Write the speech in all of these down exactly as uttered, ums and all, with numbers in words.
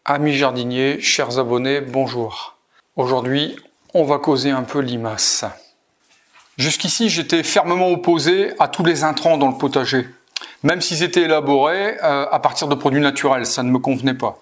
Amis jardiniers, chers abonnés, bonjour. Aujourd'hui, on va causer un peu limaces. Jusqu'ici, j'étais fermement opposé à tous les intrants dans le potager. Même s'ils étaient élaborés euh, à partir de produits naturels, ça ne me convenait pas.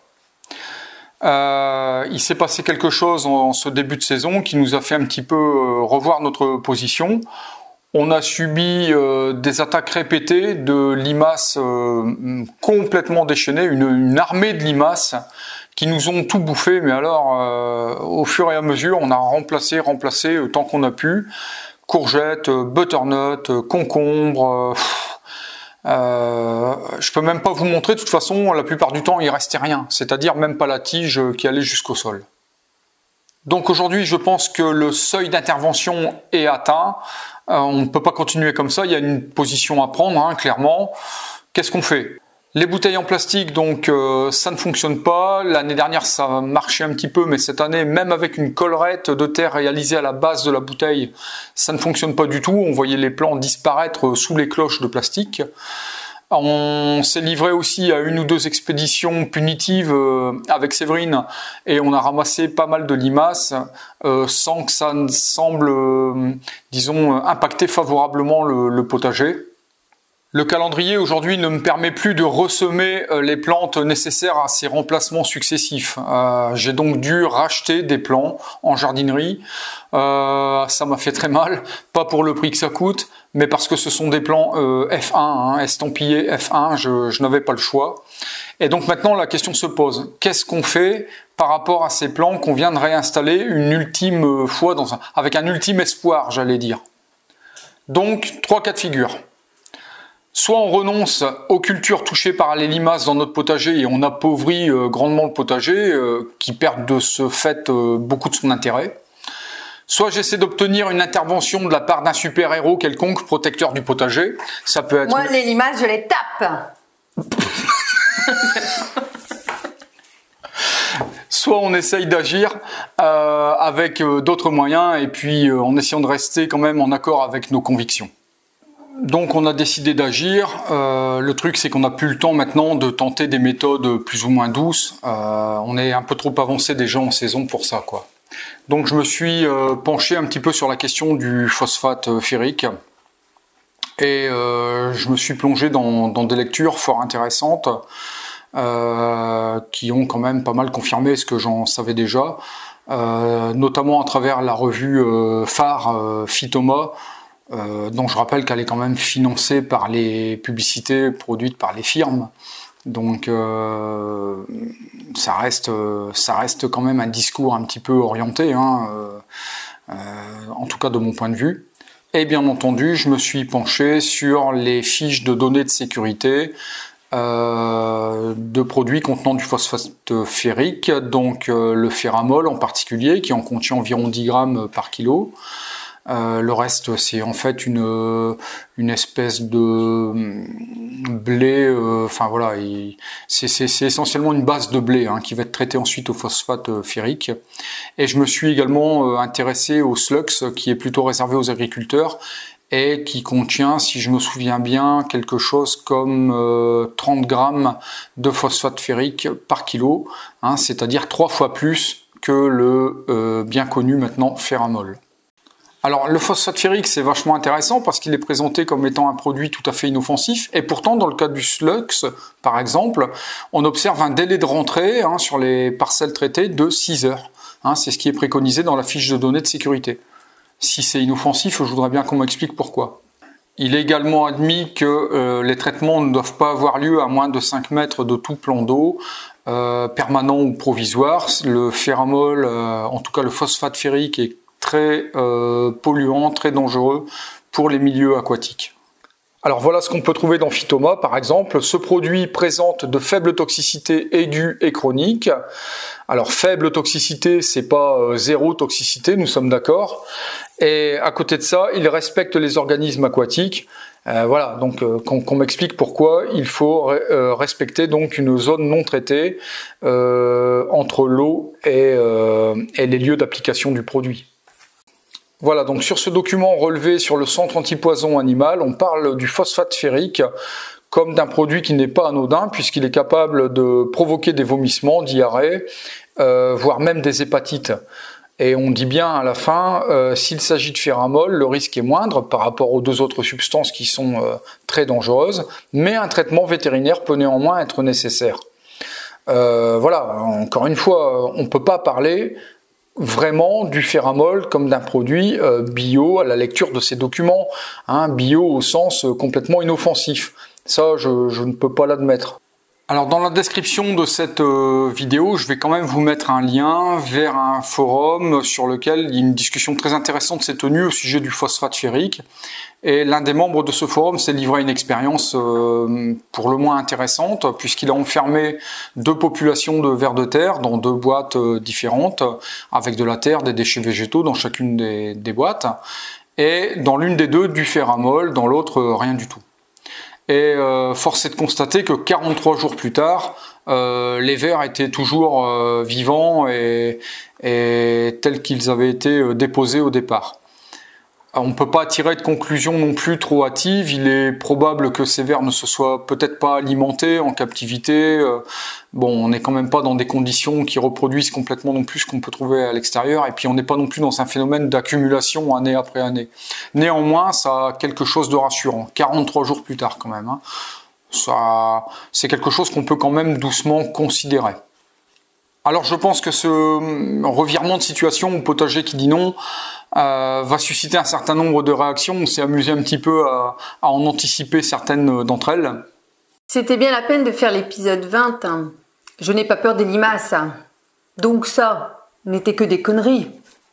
Euh, il s'est passé quelque chose en, en ce début de saison qui nous a fait un petit peu euh, revoir notre position. On a subi euh, des attaques répétées de limaces euh, complètement déchaînées, une, une armée de limaces qui nous ont tout bouffé. Mais alors, euh, au fur et à mesure, on a remplacé, remplacé euh, tant qu'on a pu. Courgettes, euh, butternut, euh, concombres. Euh, euh, je peux même pas vous montrer. De toute façon, la plupart du temps, il restait rien. C'est-à-dire même pas la tige qui allait jusqu'au sol. Donc aujourd'hui, je pense que le seuil d'intervention est atteint. Euh, on ne peut pas continuer comme ça. Il y a une position à prendre, hein, clairement. Qu'est-ce qu'on fait? Les bouteilles en plastique, donc euh, ça ne fonctionne pas. L'année dernière, ça marchait un petit peu, mais cette année, même avec une collerette de terre réalisée à la base de la bouteille, ça ne fonctionne pas du tout. On voyait les plants disparaître sous les cloches de plastique. On s'est livré aussi à une ou deux expéditions punitives avec Séverine et on a ramassé pas mal de limaces euh, sans que ça ne semble, euh, disons, impacter favorablement le, le potager. Le calendrier aujourd'hui ne me permet plus de ressemer les plantes nécessaires à ces remplacements successifs. Euh, j'ai donc dû racheter des plants en jardinerie. Euh, ça m'a fait très mal, pas pour le prix que ça coûte, mais parce que ce sont des plants euh, F un, hein, estampillés F un, je, je n'avais pas le choix. Et donc maintenant la question se pose, qu'est-ce qu'on fait par rapport à ces plants qu'on vient de réinstaller une ultime fois, dans un, avec un ultime espoir, j'allais dire. Donc trois cas de figure. Soit on renonce aux cultures touchées par les limaces dans notre potager et on appauvrit euh, grandement le potager, euh, qui perd de ce fait euh, beaucoup de son intérêt. Soit j'essaie d'obtenir une intervention de la part d'un super-héros quelconque protecteur du potager. Ça peut être... Moi, les limaces, je les tape. Soit on essaye d'agir euh, avec euh, d'autres moyens et puis euh, en essayant de rester quand même en accord avec nos convictions. Donc on a décidé d'agir. Euh, le truc c'est qu'on n'a plus le temps maintenant de tenter des méthodes plus ou moins douces. Euh, on est un peu trop avancé déjà en saison pour ça, quoi. Donc je me suis euh, penché un petit peu sur la question du phosphate euh, ferrique. Et euh, je me suis plongé dans, dans des lectures fort intéressantes euh, qui ont quand même pas mal confirmé ce que j'en savais déjà. Euh, notamment à travers la revue euh, phare euh, Phytoma. Euh, dont je rappelle qu'elle est quand même financée par les publicités produites par les firmes. Donc euh, ça reste, ça reste quand même un discours un petit peu orienté, hein, euh, euh, en tout cas de mon point de vue. Et bien entendu, je me suis penché sur les fiches de données de sécurité euh, de produits contenant du phosphate ferrique, donc euh, le ferramol en particulier, qui en contient environ dix grammes par kilo. Euh, le reste, c'est en fait une, une espèce de blé, euh, enfin voilà, c'est essentiellement une base de blé, hein, qui va être traitée ensuite au phosphate ferrique. Et je me suis également euh, intéressé au Slux, qui est plutôt réservé aux agriculteurs et qui contient, si je me souviens bien, quelque chose comme euh, trente grammes de phosphate ferrique par kilo, hein, c'est-à-dire trois fois plus que le euh, bien connu maintenant ferramol. Alors le phosphate ferrique c'est vachement intéressant parce qu'il est présenté comme étant un produit tout à fait inoffensif et pourtant dans le cas du Slux par exemple on observe un délai de rentrée, hein, sur les parcelles traitées de six heures. Hein, c'est ce qui est préconisé dans la fiche de données de sécurité. Si c'est inoffensif, je voudrais bien qu'on m'explique pourquoi. Il est également admis que euh, les traitements ne doivent pas avoir lieu à moins de cinq mètres de tout plan d'eau, euh, permanent ou provisoire. Le ferramol, euh, en tout cas le phosphate ferrique, est très euh, polluant, très dangereux pour les milieux aquatiques. Alors voilà ce qu'on peut trouver dans Phytoma par exemple. Ce produit présente de faibles toxicités aiguës et chroniques. Alors faible toxicité, c'est pas euh, zéro toxicité, nous sommes d'accord. Et à côté de ça, il respecte les organismes aquatiques. Euh, voilà, donc euh, qu'on qu'on m'explique pourquoi il faut euh, respecter donc une zone non traitée euh, entre l'eau et, euh, et les lieux d'application du produit. Voilà, donc sur ce document relevé sur le centre antipoison animal, on parle du phosphate ferrique comme d'un produit qui n'est pas anodin, puisqu'il est capable de provoquer des vomissements, diarrhée, euh, voire même des hépatites. Et on dit bien à la fin, euh, s'il s'agit de féramol, le risque est moindre par rapport aux deux autres substances qui sont euh, très dangereuses, mais un traitement vétérinaire peut néanmoins être nécessaire. Euh, voilà, encore une fois, on ne peut pas parler vraiment du féramol comme d'un produit euh, bio à la lecture de ces documents, hein, bio au sens euh, complètement inoffensif. Ça, je, je ne peux pas l'admettre. Alors dans la description de cette euh, vidéo, je vais quand même vous mettre un lien vers un forum sur lequel il y a une discussion très intéressante s'est tenue au sujet du phosphate ferrique. Et l'un des membres de ce forum s'est livré à une expérience euh, pour le moins intéressante, puisqu'il a enfermé deux populations de vers de terre dans deux boîtes euh, différentes, avec de la terre, des déchets végétaux dans chacune des, des boîtes, et dans l'une des deux du féramol, dans l'autre euh, rien du tout. Et euh, force est de constater que quarante-trois jours plus tard, euh, les vers étaient toujours euh, vivants et, et tels qu'ils avaient été déposés au départ. On ne peut pas tirer de conclusion non plus trop hâtive. Il est probable que ces vers ne se soient peut-être pas alimentés en captivité. Bon, on n'est quand même pas dans des conditions qui reproduisent complètement non plus ce qu'on peut trouver à l'extérieur. Et puis on n'est pas non plus dans un phénomène d'accumulation année après année. Néanmoins, ça a quelque chose de rassurant. quarante-trois jours plus tard quand même. Hein. Ça, c'est quelque chose qu'on peut quand même doucement considérer. Alors je pense que ce revirement de situation au potager qui dit non euh, va susciter un certain nombre de réactions. On s'est amusé un petit peu à, à en anticiper certaines d'entre elles. C'était bien la peine de faire l'épisode vingt. Hein. Je n'ai pas peur des limaces. Donc ça n'était que des conneries.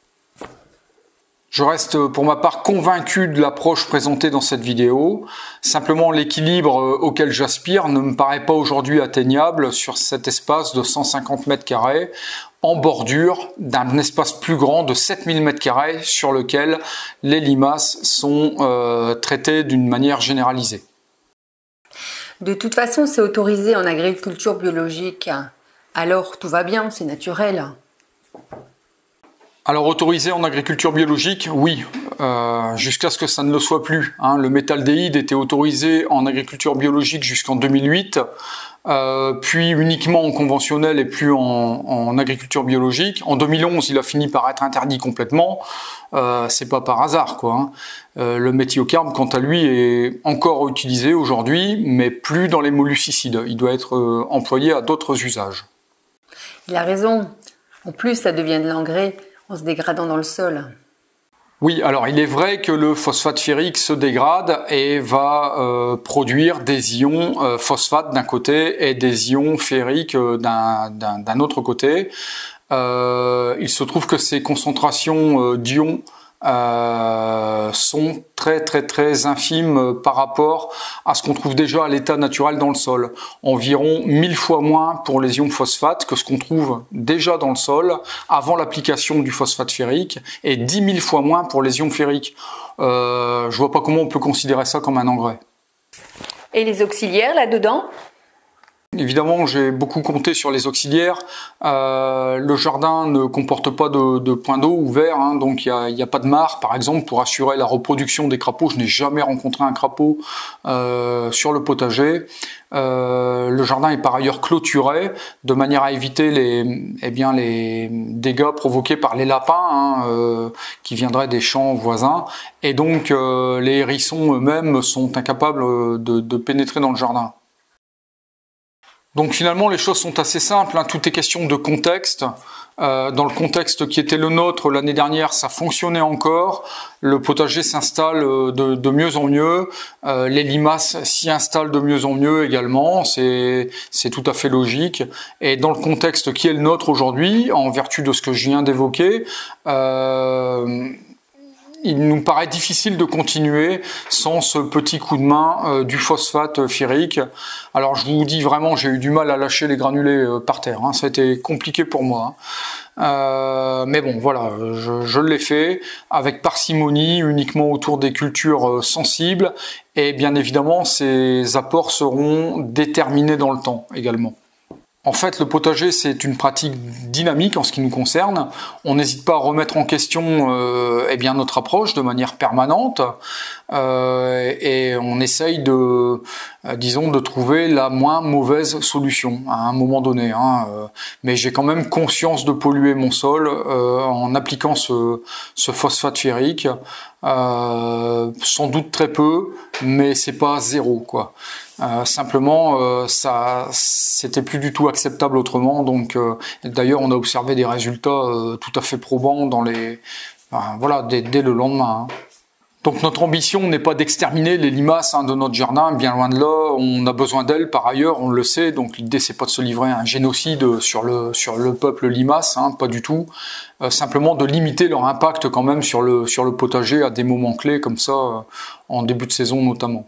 Je reste pour ma part convaincu de l'approche présentée dans cette vidéo. Simplement l'équilibre auquel j'aspire ne me paraît pas aujourd'hui atteignable sur cet espace de cent cinquante mètres carrés en bordure d'un espace plus grand de sept mille mètres carrés sur lequel les limaces sont euh, traitées d'une manière généralisée. De toute façon, c'est autorisé en agriculture biologique. Alors tout va bien, c'est naturel. Alors autorisé en agriculture biologique, oui, euh, jusqu'à ce que ça ne le soit plus. Hein. Le métaldéhyde était autorisé en agriculture biologique jusqu'en deux mille huit, euh, puis uniquement en conventionnel et plus en, en agriculture biologique. En deux mille onze, il a fini par être interdit complètement. Euh, c'est pas par hasard, quoi. Hein. Euh, le méthiocarbe, quant à lui, est encore utilisé aujourd'hui, mais plus dans les molluscicides. Il doit être euh, employé à d'autres usages. Il a raison. En plus, ça devient de l'engrais en se dégradant dans le sol. Oui, alors il est vrai que le phosphate ferrique se dégrade et va euh, produire des ions euh, phosphate d'un côté et des ions ferriques euh, d'un, d'un, d'un autre côté. Euh, il se trouve que ces concentrations euh, d'ions euh, sont très très très infimes par rapport à ce qu'on trouve déjà à l'état naturel dans le sol. Environ mille fois moins pour les ions phosphate que ce qu'on trouve déjà dans le sol avant l'application du phosphate ferrique et dix mille fois moins pour les ions ferriques. Euh, je vois pas comment on peut considérer ça comme un engrais. Et les auxiliaires là-dedans ? Évidemment, j'ai beaucoup compté sur les auxiliaires. Euh, le jardin ne comporte pas de, de point d'eau ouvert, hein, donc il n'y a, a pas de mare, par exemple, pour assurer la reproduction des crapauds. Je n'ai jamais rencontré un crapaud euh, sur le potager. Euh, le jardin est par ailleurs clôturé, de manière à éviter les, eh bien, les dégâts provoqués par les lapins hein, euh, qui viendraient des champs voisins. Et donc, euh, les hérissons eux-mêmes sont incapables de, de pénétrer dans le jardin. Donc finalement, les choses sont assez simples, hein. Tout est question de contexte. Euh, dans le contexte qui était le nôtre l'année dernière, ça fonctionnait encore. Le potager s'installe de, de mieux en mieux. Euh, les limaces s'y installent de mieux en mieux également. C'est, c'est tout à fait logique. Et dans le contexte qui est le nôtre aujourd'hui, en vertu de ce que je viens d'évoquer, euh, il nous paraît difficile de continuer sans ce petit coup de main euh, du phosphate ferrique. Alors je vous dis vraiment, j'ai eu du mal à lâcher les granulés euh, par terre, hein. Ça a été compliqué pour moi. Hein. Euh, mais bon, voilà, je, je l'ai fait avec parcimonie, uniquement autour des cultures euh, sensibles. Et bien évidemment, ces apports seront déterminés dans le temps également. En fait, le potager, c'est une pratique dynamique en ce qui nous concerne. On n'hésite pas à remettre en question euh, eh bien, notre approche de manière permanente euh, et on essaye de, euh, disons, de trouver la moins mauvaise solution à un moment donné. Hein. Mais j'ai quand même conscience de polluer mon sol euh, en appliquant ce, ce phosphate ferrique. Euh, sans doute très peu, mais c'est pas zéro, quoi. Euh, simplement, euh, ça, c'était plus du tout acceptable autrement. Donc, euh, d'ailleurs, on a observé des résultats euh, tout à fait probants dans les, enfin, voilà, dès, dès le lendemain. Hein. Donc, notre ambition n'est pas d'exterminer les limaces hein, de notre jardin, bien loin de là. On a besoin d'elles, par ailleurs, on le sait. Donc, l'idée, c'est pas de se livrer à un génocide sur le sur le peuple limace, hein, pas du tout. Euh, simplement de limiter leur impact quand même sur le sur le potager à des moments clés comme ça, euh, en début de saison notamment.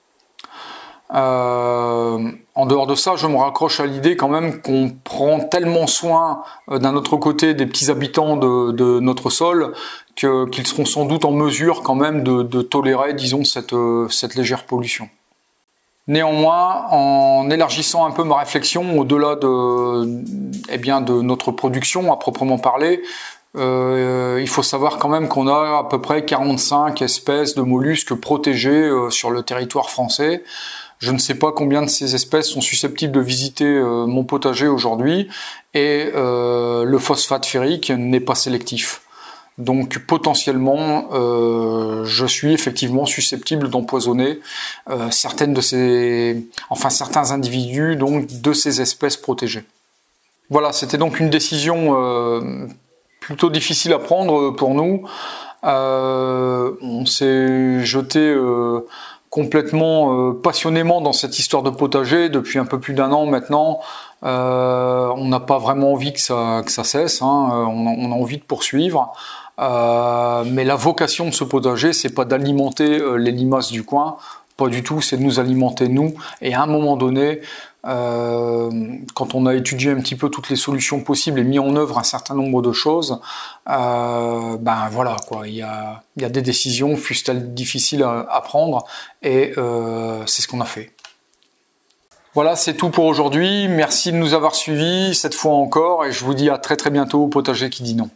Euh, en dehors de ça, je me raccroche à l'idée quand même qu'on prend tellement soin euh, d'un autre côté des petits habitants de, de notre sol que, qu'ils seront sans doute en mesure quand même de, de tolérer, disons, cette, euh, cette légère pollution. Néanmoins, en élargissant un peu ma réflexion au-delà de, eh bien, de notre production à proprement parler, euh, il faut savoir quand même qu'on a à peu près quarante-cinq espèces de mollusques protégées euh, sur le territoire français. Je ne sais pas combien de ces espèces sont susceptibles de visiter euh, mon potager aujourd'hui et euh, le phosphate ferrique n'est pas sélectif. Donc potentiellement, euh, je suis effectivement susceptible d'empoisonner euh, certaines de ces, enfin certains individus donc de ces espèces protégées. Voilà, c'était donc une décision euh, plutôt difficile à prendre pour nous. Euh, on s'est jeté euh, complètement euh, passionnément dans cette histoire de potager depuis un peu plus d'un an maintenant. Euh, on n'a pas vraiment envie que ça, que ça cesse, hein. on, a, on a envie de poursuivre. Euh, mais la vocation de ce potager, c'est pas d'alimenter euh, les limaces du coin, pas du tout, c'est de nous alimenter nous. Et à un moment donné, euh, quand on a étudié un petit peu toutes les solutions possibles et mis en œuvre un certain nombre de choses, euh, ben voilà quoi, il y a, il y a des décisions, fussent-elles difficiles à, à prendre, et euh, c'est ce qu'on a fait. Voilà, c'est tout pour aujourd'hui. Merci de nous avoir suivis cette fois encore, et je vous dis à très très bientôt au potager qui dit non.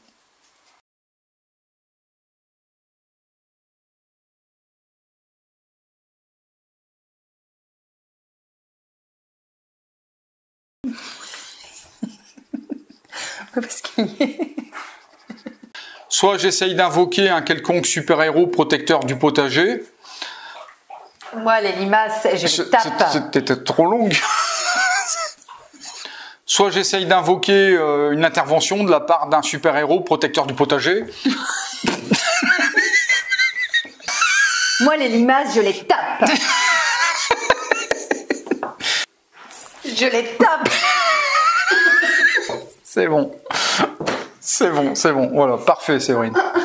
Parce qu'il y est. Soit j'essaye d'invoquer un quelconque super-héros protecteur du potager. Moi, les limaces, je les tape. C'était trop longue. Soit j'essaye d'invoquer euh, une intervention de la part d'un super-héros protecteur du potager. Moi, les limaces, je les tape. Je les tape. C'est bon. C'est bon, c'est bon. Voilà, parfait, Séverine.